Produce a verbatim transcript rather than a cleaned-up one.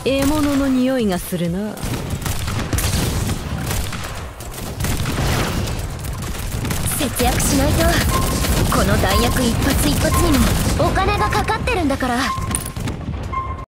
獲物の匂いがするな。 節約しないと。この弾薬一発一発にもお金がかかってるんだから。